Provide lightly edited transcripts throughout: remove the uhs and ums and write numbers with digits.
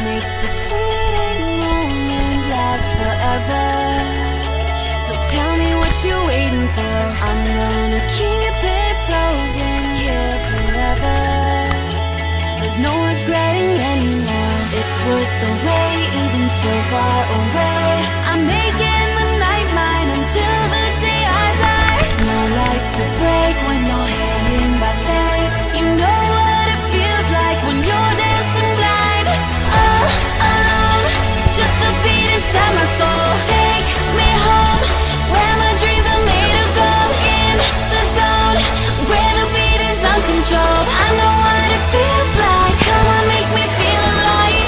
make this fleeting moment last forever. So tell me what you're waiting for. I'm gonna keep it frozen here forever. There's no regretting anymore. It's worth the wait, even so far away. I'm making the night mine until the day I die. No light to break when you're hanging by fate. You know what it feels like when you're dancing blind. All alone, just the beat inside my soul. Take me home, where my dreams are made of gold. In the zone, where the beat is uncontrolled. I know what it feels like. Come on, make me feel alive.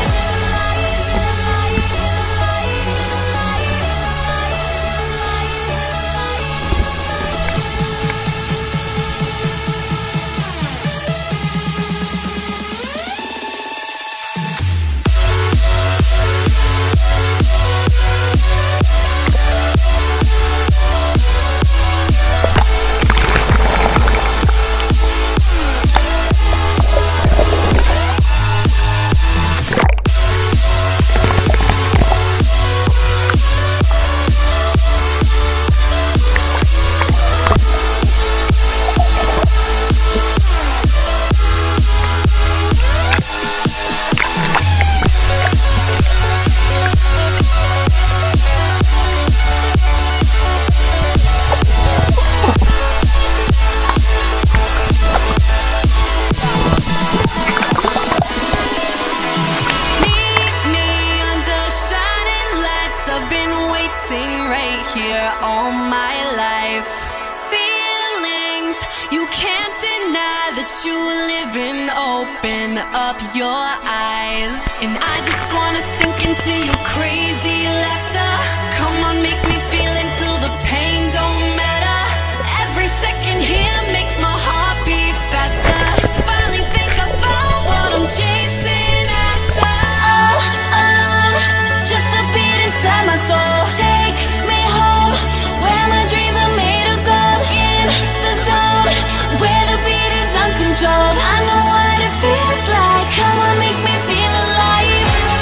I've been waiting right here all my life. Feelings you can't deny that you live in. Open up your eyes, and I just wanna sink into your crazy laughter. Come on, make me feel until the pain don't matter. Every second here makes my heart beat faster. Finally think I found what I'm chasing after. All alone, just the beat inside my soul. Take me home, where my dreams are made of gold. In the zone, where the beat is uncontrolled. I know what it feels like. Come on, make me feel alive.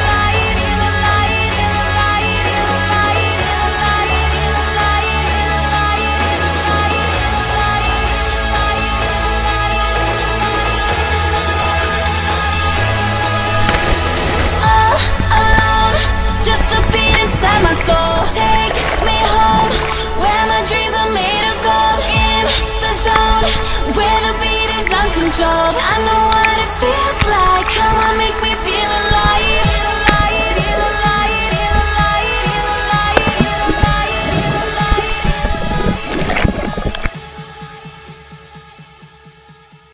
All alone, just the beat inside my soul. Take me home, where my dreams are made of gold. In the zone, where the beat is uncontrolled. I know what it feels like. Come on, make me feel